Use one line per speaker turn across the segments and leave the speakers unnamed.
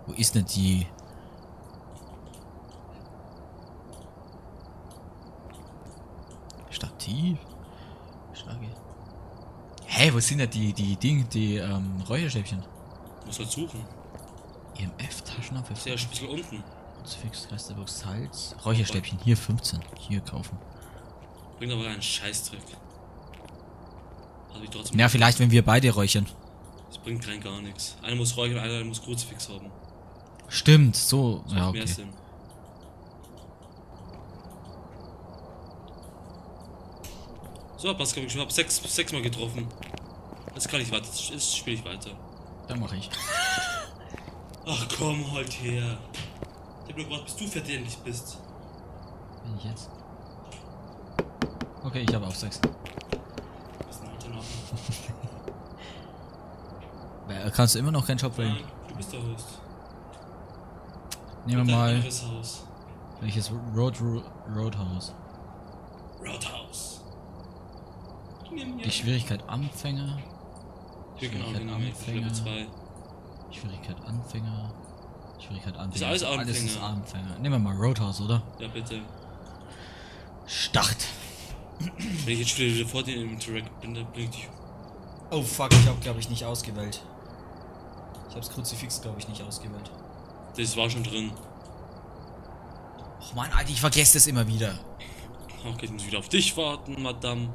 Wo ist denn die? Stativ? Schlage. Hä, wo sind denn die Räucherstäbchen?
Muss halt suchen.
EMF, Taschenlampe.
Ist ja ein bisschen unten.
Fix, Resterbüchs, Salz. Räucherstäbchen, hier 15. Hier kaufen.
Bringt aber einen Scheißdreck. Also ich trotzdem.
Ja, vielleicht, wenn wir beide räuchern.
Das bringt rein gar nichts. Einer muss räuchern, einer muss Kruzifix haben.
Stimmt, so.
Das
Ja,
macht mehr
okay.
Sinn. So, Pascal, ich habe sechs Mal getroffen. Das kann ich weiter. Das spiele ich weiter.
Dann mache ich.
Ach komm, halt her. Ich hab nur gewartet, bis du fertig endlich bist.
Bin ich jetzt? Okay, ich habe auch 6.
Was ist denn heute noch?
Kannst du immer noch keinen Job wählen?
Nein, du bist der Host.
Nehmen wir
Dein
mal.
anderes Haus.
Welches? Roadhouse.
Roadhouse.
Die Schwierigkeit Anfänger.
Ja, genau,
Schwierigkeit
Level
Anfänger.
2.
Schwierigkeit Anfänger. Schwierigkeit Anfänger.
Ist alles
Alles ist
Anfänger.
Anfänger. Nehmen wir mal Roadhouse, oder?
Ja, bitte.
Start.
Wenn ich jetzt wieder vor dir im Interact bin, dann bringt dich.
Oh fuck, ich habe glaube ich nicht ausgewählt. Ich habe das Kruzifix glaube ich nicht ausgewählt.
Das war schon drin.
Och man, Alter, ich vergesse das immer wieder.
Okay, ich muss wieder auf dich warten, Madame.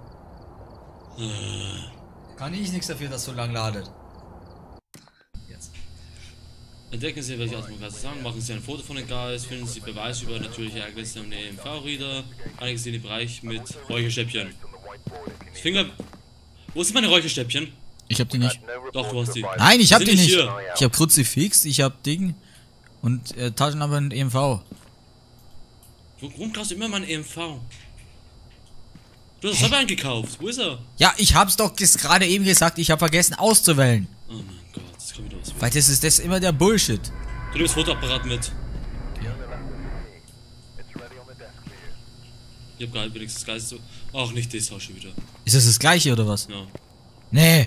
Kann ich nichts dafür, dass so lang ladet. Jetzt.
Entdecken Sie, welche Atmosphäre sagen, machen Sie ein Foto von den Geist, finden Sie Beweise über natürliche Ereignisse im EMV-Reader, einigen Sie den Bereich mit Räucherstäbchen. Finger. Wo sind meine Räucherstäbchen?
Ich hab die nicht.
Doch, du hast die.
Nein, ich hab
Sind
die nicht.
hier.
Ich hab Kruzifix, ich hab Ding und Taschenlampe und EMV.
Warum kaufst du immer meinen EMV? Du hast selber einen gekauft. Wo ist er?
Ja, ich hab's doch gerade eben gesagt, ich hab vergessen auszuwählen.
Oh mein Gott, jetzt kommt wieder was.
Weil das ist immer der Bullshit.
Du nimmst Fotoapparat mit. Ich hab gerade wenigstens Geist so. Ach, nicht das Haus schon wieder.
Ist das gleiche oder was?
Ja.
Nee.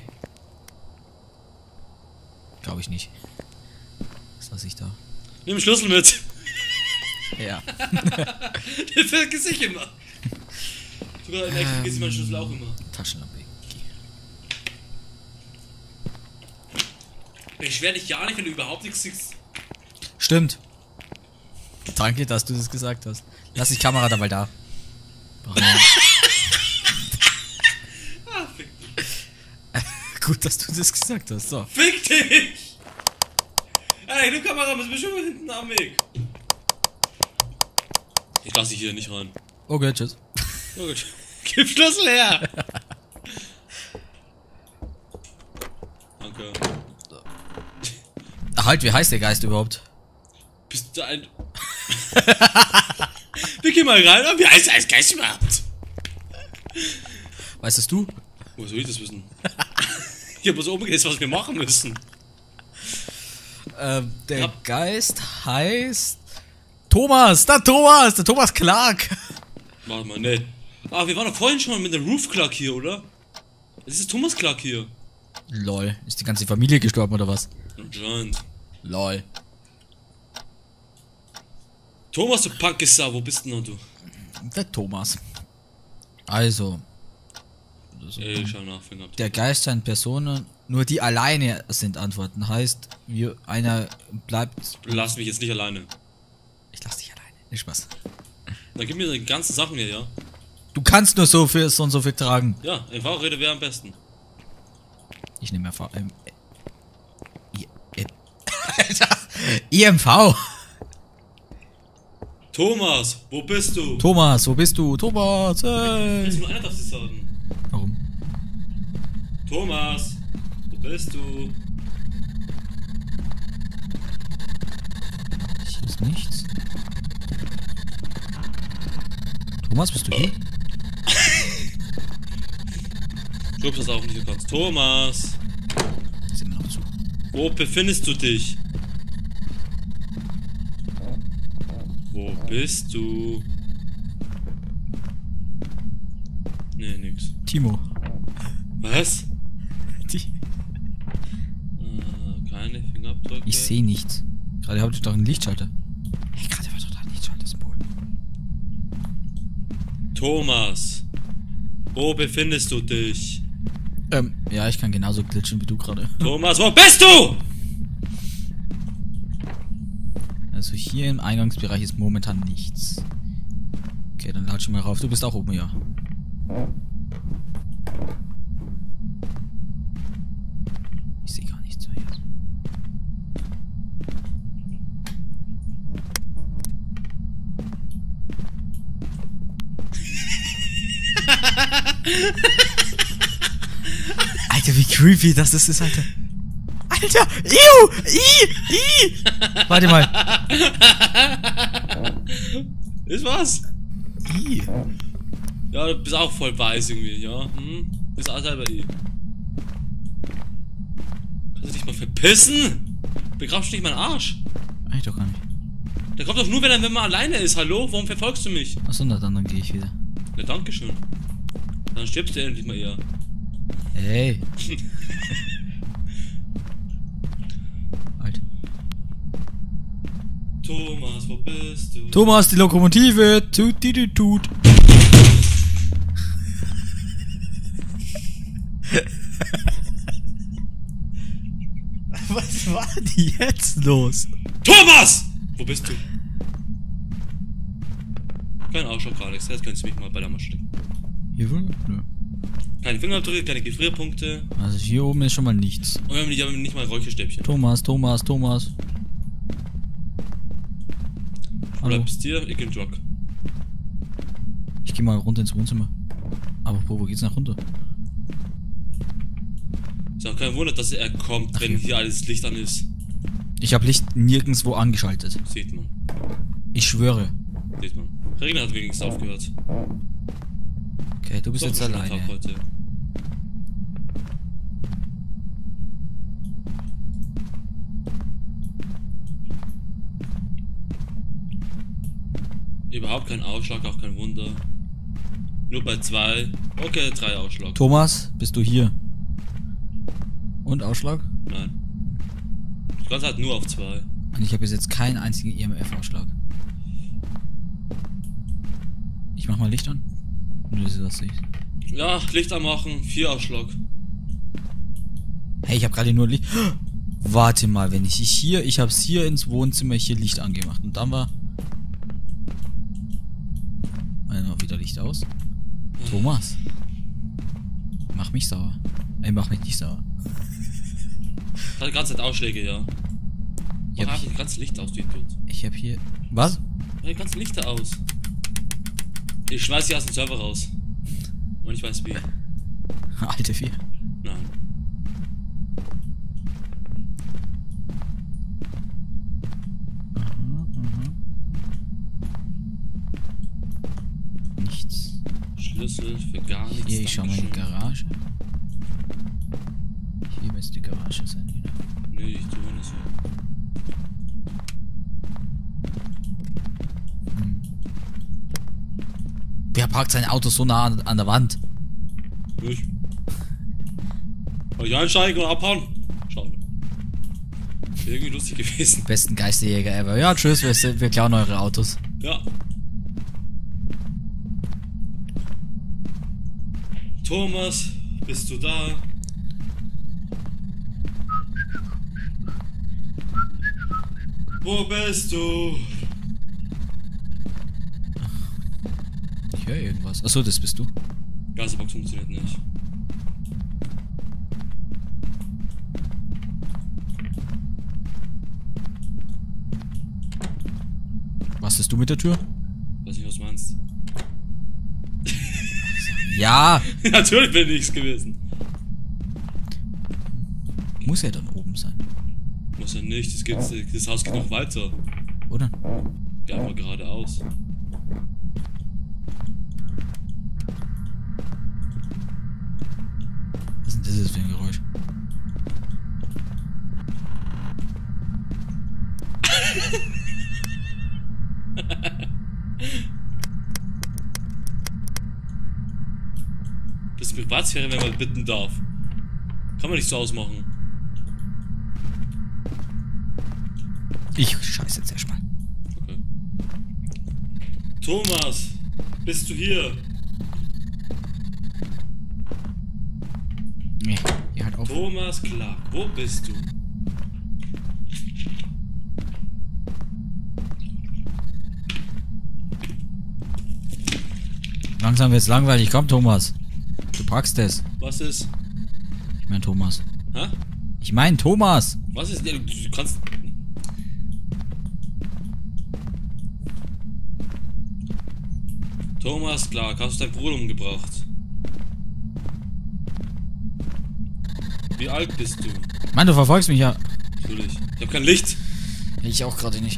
Glaube ich nicht. Was lasse ich da?
Nimm den Schlüssel mit.
Ja.
Der vergisst ich immer. Sogar in echt vergisst ich meinen Schlüssel auch immer.
Taschenlampe.
Ich beschwer dich ja nicht, wenn du überhaupt nichts siehst.
Stimmt. Danke, dass du das gesagt hast. Lass die Kamera dabei da.
Ah, fick dich.
Gut, dass du das gesagt hast. So.
Fick dich! Ey, du Kamera, bist bestimmt hinten am Weg. Ich lass dich hier nicht rein.
Okay, tschüss.
Oh gut. Gib Schlüssel her! Danke.
Halt, wie heißt der Geist überhaupt?
Bist du ein... Wir gehen mal rein, wie heißt der Geist überhaupt?
Weißt es du?
Wo soll ich das wissen? Ich hab was oben gelesen, was wir machen müssen.
Der
Ja.
Geist heißt... Thomas! Der Thomas Clark!
Warte mal, ne. Ah, wir waren doch vorhin schon mit dem Roof Clark hier, oder? Das ist Thomas Clark hier.
Lol. Ist die ganze Familie gestorben oder was?
Anscheinend.
Lol.
Thomas, du Pankesau, wo bist denn noch du?
Der Thomas. Also.
Ey, schau nach, Fingerabdruck.
Der Geist sind Personen, nur die alleine sind Antworten. Heißt, einer bleibt...
Lass mich jetzt nicht alleine.
Ich lass dich alleine. Nicht Spaß.
Dann gib mir die ganzen Sachen hier, ja?
Du kannst nur so viel tragen.
Ja, MV-Rede wäre am besten.
Ich nehme Alter. IMV.
Thomas, wo bist du?
Thomas, wo bist du? Thomas, hey.
Jetzt nur einer darf sie sagen.
Warum?
Thomas, wo bist du?
Hier ist nichts. Thomas, bist du hier?
Schubst das auch nicht, du kannst. Thomas,
Ist immer noch zu.
wo befindest du dich? Wo bist du? Nee, nix.
Timo.
Was?
Die-
Keine Fingerabdrücke.
Ich sehe nichts. Gerade habt ihr doch einen Lichtschalter. Hey, gerade war doch da ein Lichtschalter-Symbol.
Thomas, wo befindest du dich?
Ja, ich kann genauso glitschen wie du gerade.
Thomas, wo bist du?
Also hier im Eingangsbereich ist momentan nichts. Okay, dann latsch mal rauf. Du bist auch oben, ja. Ich sehe gar nichts mehr jetzt. Alter, wie creepy das ist, Alter. Alter! Warte mal.
Ist was?
I.
Ja, du bist auch voll weiß irgendwie, ja? Bist auch selber I. Kannst du dich mal verpissen? Begrabst du nicht meinen Arsch?
Eigentlich doch gar nicht.
Der kommt doch nur, wenn man alleine ist. Hallo? Warum verfolgst du mich?
Achso, na dann gehe ich wieder.
Na, dankeschön. Dann stirbst du endlich mal eher.
Hey. Alter.
Thomas, wo bist du?
Thomas, die Lokomotive. Tut, die, die, tut. Was war denn jetzt los?
Thomas! Wo bist du? Kein Ausschlag, Alex. Jetzt kannst du mich mal bei der Masche stecken.
Hier wohl? Nö.
Keine Fingerabdrücke, keine Gefrierpunkte.
Also hier oben ist schon mal nichts.
Und wir haben nicht mal Räucherstäbchen.
Thomas.
Du bleibst hier, ich geh in den Truck.
Ich geh mal runter ins Wohnzimmer. Aber wo geht's nach runter?
Ist auch kein Wunder, dass er kommt, wenn hier alles Licht an ist.
Ich habe Licht nirgendwo angeschaltet.
Sieht man.
Ich schwöre.
Sieht man. Regen hat wenigstens aufgehört.
Okay, du bist
So
jetzt
ein schöner
alleine.
Tag heute. Überhaupt kein Ausschlag, auch kein Wunder. Nur bei 2. Okay, 3 Ausschlag.
Thomas, bist du hier? Und Ausschlag?
Nein. Das Ganze hat nur auf 2.
Und ich habe bis jetzt keinen einzigen EMF-Ausschlag. Ich mach mal Licht an. Nur dass das Licht.
Ja, Licht anmachen, 4 Ausschlag.
Hey, ich habe gerade nur Licht. Warte mal, wenn ich hier, ich hab's hier ins Wohnzimmer hier Licht angemacht und dann war noch wieder Licht aus. Thomas, mach mich sauer. Ey, mach mich nicht sauer.
Hat die ganze Zeit Ausschläge, ja.
Ja,
Mach das ganze Licht aus, du Idiot.
Ich hab hier. Was?
Mach die ganzen Lichter aus. Ich schmeiß die aus dem Server raus. Und ich weiß wie.
Alte 4.
Nein.
Nichts.
Schlüssel für gar nichts.
Hier, ich schau mal in die
Dankeschön.
Garage. Hier müsste die Garage sein wieder.
Nee, ich tue nicht so.
Wer parkt sein Auto so nah an der Wand?
Ich. Soll ich einsteigen oder abhauen? Schade. Wäre irgendwie lustig gewesen.
Besten Geisterjäger ever. Ja, tschüss, wir klauen eure Autos.
Ja. Thomas, bist du da? Wo bist du?
Ich höre irgendwas. Achso, das bist du.
Geisterbox funktioniert nicht.
Was bist du mit der Tür?
Weiß nicht, was du meinst.
Ja!
Natürlich bin ich es gewesen.
Muss ja dann oben sein.
Muss ja nicht, das Haus geht noch weiter.
Oder?
Ja, aber geradeaus.
Was ist denn das für ein Geräusch?
Das ist Privatsphäre, wenn man bitten darf. Kann man nicht so ausmachen.
Ich scheiße jetzt erstmal.
Okay. Thomas, bist du hier?
Nee, geh halt auf.
Thomas Clark, wo bist du?
Langsam wird's langweilig. Komm, Thomas. Du packst es.
Was ist?
Ich mein Thomas.
Hä?
Ich mein Thomas.
Was ist? Du kannst. Thomas Clark, hast du deinen Bruder umgebracht? Wie alt bist du?
Mann, du verfolgst mich ja.
Natürlich. Ich hab kein Licht.
Ich auch gerade nicht.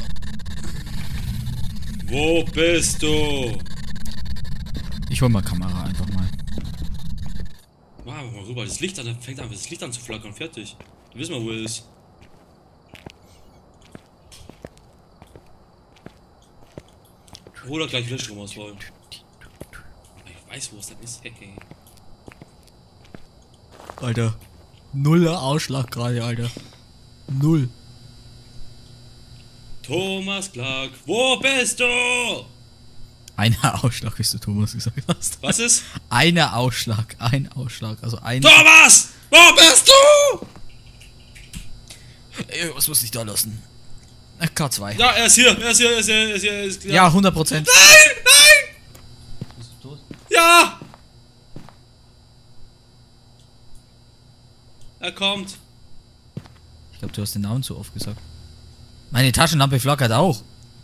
Wo bist du?
Ich hol mal Kamera einfach mal.
Wow, mal rüber. Das Licht an, dann fängt einfach das Licht an zu flackern. Fertig. Wir wissen mal, wo er ist. Oder gleich wieder Strom ausfallen. Ich weiß, wo es dann ist. Hey.
Alter. Nuller Ausschlag gerade, Alter. Null.
Thomas Clark, wo bist du?
Einer Ausschlag, wie du Thomas gesagt hast.
Was ist?
Einer Ausschlag, ein Ausschlag, also ein...
Thomas! Wo bist du?
Ey, was muss ich da lassen? K2.
Ja, er ist hier, er ist hier, er ist hier, er ist hier, er ist klar.
Ja, 100%.
Nein, nein!
Bist du tot?
Ja! Er kommt.
Ich glaube, du hast den Namen zu oft gesagt. Meine Taschenlampe flackert auch.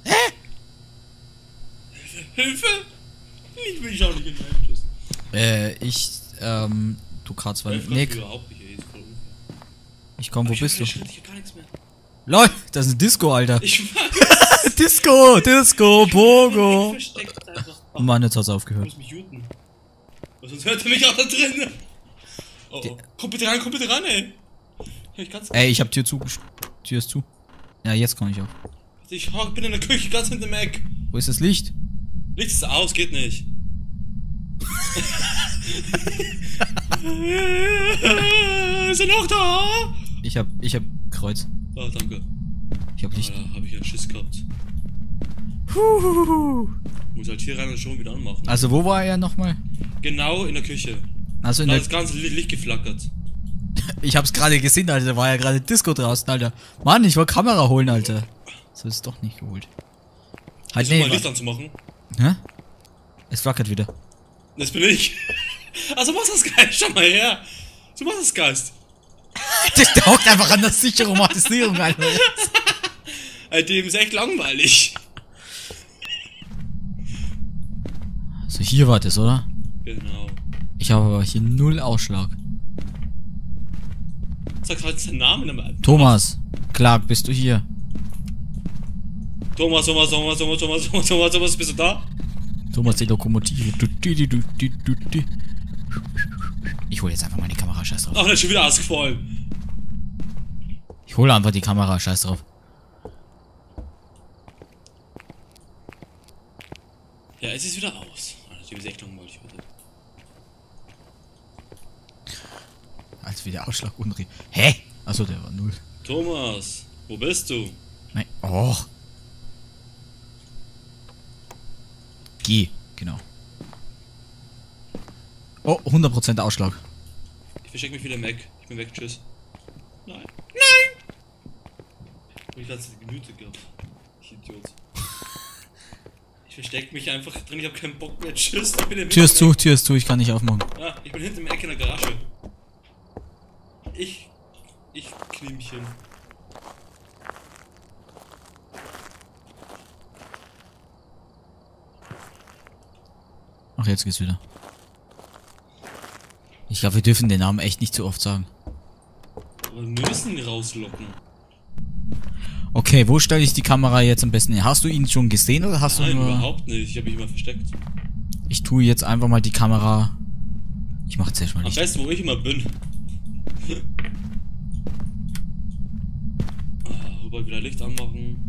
Hilfe! Ich will auch nicht in den Einschüssen.
Du K2. Nee,
Überhaupt nicht, ey, ist voll unfair.
ich komm, wo bist du?
Ich hab gar nichts mehr.
LOL, das ist ein Disco, Alter.
Ich weiß.
Disco, Pogo.
Versteckt einfach.
Oh Mann, jetzt hat's
Ich
aufgehört.
muss mich muten. Weil sonst hört er mich auch da drin. Oh, oh. Komm bitte rein, ey. Ich kann's
Ey, ich hab Tür zu. Tür ist zu. Ja, jetzt kann ich auf.
Ich bin in der Küche, ganz hinter dem Eck.
Wo ist das Licht?
Licht ist aus, geht nicht. Ist er noch da?
Ich hab Kreuz.
Ah, danke.
Ich hab Licht.
Da hab ich einen Schiss gehabt. Muss halt hier rein und schon wieder anmachen.
Also, wo war er nochmal?
Genau in der Küche.
Also in
Da
der.
ist das ganze Licht geflackert.
Ich hab's gerade gesehen, Alter. Da war ja gerade Disco draußen, Alter. Mann, ich wollte Kamera holen, Alter. So ist es doch nicht geholt. Halt,
Versuch mal
nee.
Licht anzumachen.
Hä? Es flackert wieder.
Das bin ich. Also mach das Geist, schau mal her. So mach das Geist.
Der hockt einfach an der Sicherung, Alter.
Dem ist echt langweilig.
So, hier war das, oder?
Genau.
Ich habe aber hier null Ausschlag.
Sag halt seinen Namen nochmal.
Thomas, Clark, bist du hier?
Thomas, bist du da?
Thomas, die Lokomotive. Ich hole jetzt einfach mal die Kamera, scheiß drauf.
Ach, der ist schon wieder ausgefallen.
Ich hole einfach die Kamera, scheiß drauf.
Ja, es ist wieder aus. Das ist echt langweilig, bitte.
Als wieder Ausschlag unten. Hä? Achso, der war null.
Thomas, wo bist du?
Nein. Oh. G, genau. Oh, 100% Ausschlag.
Ich verstecke mich wieder weg. Ich bin weg, tschüss. Nein. Nein! Ich hab die ganze Minute gehabt. Ich Idiot. Ich verstecke mich einfach drin, ich hab keinen Bock mehr. Tschüss, ich bin im
Tür ist zu, ich kann nicht aufmachen.
Ja, ich bin hinten im Eck in der Garage. Ich Kniemchen.
Ach, jetzt geht's wieder. Ich glaube, wir dürfen den Namen echt nicht zu oft sagen.
Aber wir müssen ihn rauslocken.
Okay, wo stelle ich die Kamera jetzt am besten hin? Hast du ihn schon gesehen oder hast
Nein,
du nur...
überhaupt nicht. Ich habe mich immer versteckt.
Ich tue jetzt einfach mal die Kamera... Ich mach jetzt erstmal
Am
nicht.
besten, wo ich immer bin. Rüber wieder Licht anmachen.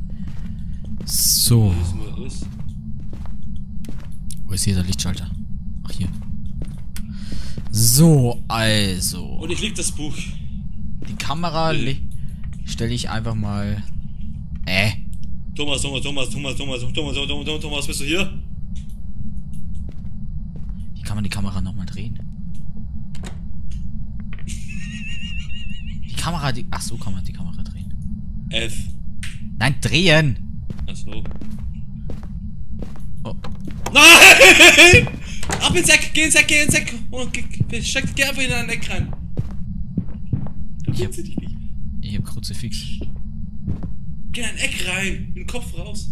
So.
Wissen, wo er ist.
Wo ist hier der Lichtschalter? Ach, hier. So, also.
Und ich leg das Buch.
Die Kamera stelle ich einfach mal
Thomas, bist du hier?
Wie kann man die Kamera nochmal drehen? Die Kamera, die... Ach so, kann man die Kamera drehen.
F.
Nein, drehen!
Achso.
Oh.
Nein! Ab ins Eck, geh ins Eck! Und geh einfach in ein Eck rein. Du
Ich hab-
kennst dich nicht.
Ich hab Kruzifix.
Geh in ein Eck rein, mit dem Kopf raus.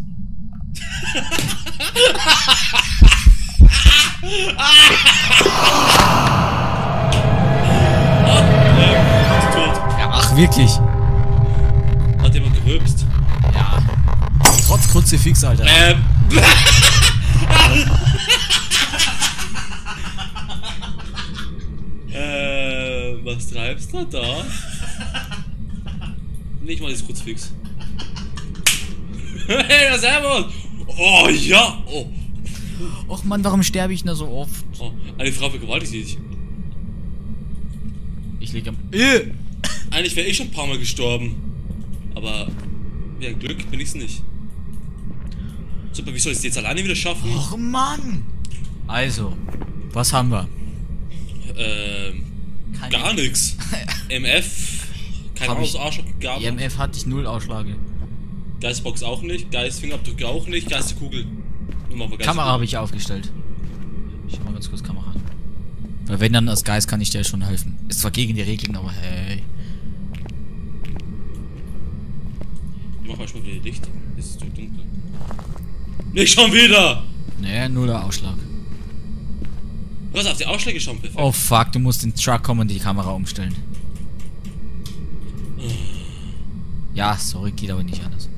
Ist tot.
Ja, ach, wirklich?
Hat jemand gerülpst?
Ja. Trotz Kruzifix, Alter.
Was treibst du da? Nicht mal das Kruzifix. Hey, servus! Oh, ja! Oh.
Och Mann, warum sterbe ich da so oft?
Oh, eine Frau vergewaltigt dich.
Ich lieg am...
Eigentlich wäre ich schon ein paar Mal gestorben. Aber wie ein Glück bin ich's nicht. Super, wie soll ich es jetzt alleine wieder schaffen?
Och Mann! Also, was haben wir? Keine-
Gar nix. MF, kein
Hab ich-
Ausschlaggabe.
EMF hatte ich 0 Ausschläge.
Geistbox auch nicht, Geistfingerabdrücke auch nicht, Geistkugel.
Kamera habe ich aufgestellt. Ich schau mal ganz kurz Kamera. Weil wenn dann als Geist kann ich dir schon helfen. Ist zwar gegen die Regeln, aber hey.
Ich mach manchmal wieder Licht. Es ist so dunkel. Nicht schon wieder!
Nee, 0 Ausschlag.
Du hast auf die Ausschläge schon perfekt.
Oh fuck, du musst in den Truck kommen und die Kamera umstellen. Ja, sorry, geht aber nicht anders.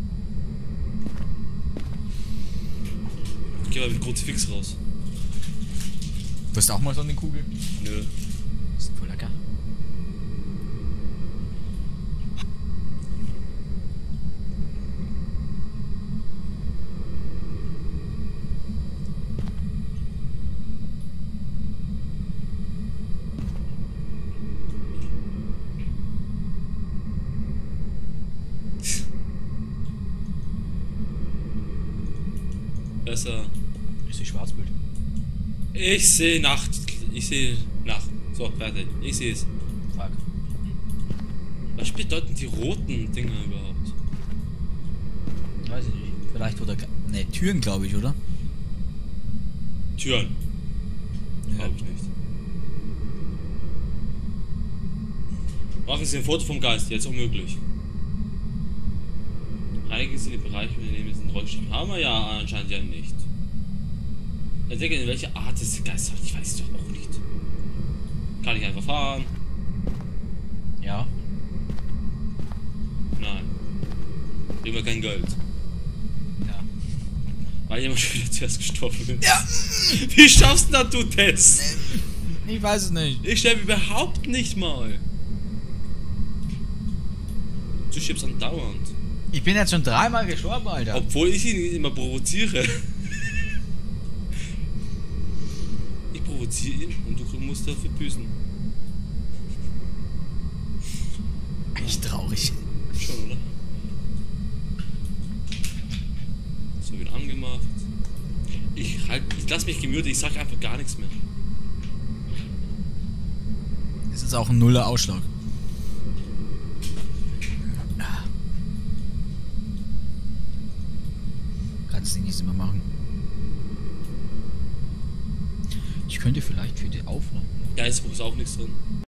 Ich geh mal mit Kruzifix raus.
Wirst du auch mal so eine Kugel?
Nö.
Ist voll lecker.
Besser.
Ist die Schwarzbild?
Ich sehe Nacht. Ich sehe Nacht. So, fertig. Ich sehe es.
Fuck.
Was bedeuten die roten Dinger überhaupt?
Weiß ich nicht. Vielleicht oder... Ne, Türen glaube ich, oder?
Türen.
Ja.
Glaube ich nicht. Machen Sie ein Foto vom Geist, jetzt unmöglich. Reinigen Sie den Bereich und nehmen Sie den Rollstuhl. Haben wir ja anscheinend ja nicht. Entdecke, in welche Art des Geistes hat. Ich weiß es doch auch nicht. Kann ich einfach fahren?
Ja.
Nein. Kriegen wir kein Geld.
Ja.
Weil jemand schon wieder zuerst gestorben ist.
Ja.
Wie schaffst du das?
Ich weiß es nicht.
Ich sterbe überhaupt nicht mal. Du stirbst andauernd.
Ich bin jetzt schon 3-mal gestorben, Alter.
Obwohl ich ihn immer provoziere. Ich provoziere ihn und du musst dafür büßen.
Echt traurig.
Schon, oder? So, wieder angemacht. Ich lass mich gemütet, ich sag einfach gar nichts mehr.
Das ist auch ein 0er Ausschlag. Kannst du nicht mehr machen. Ich könnte vielleicht für die Aufnahme.
Geistbuch ist auch nichts drin.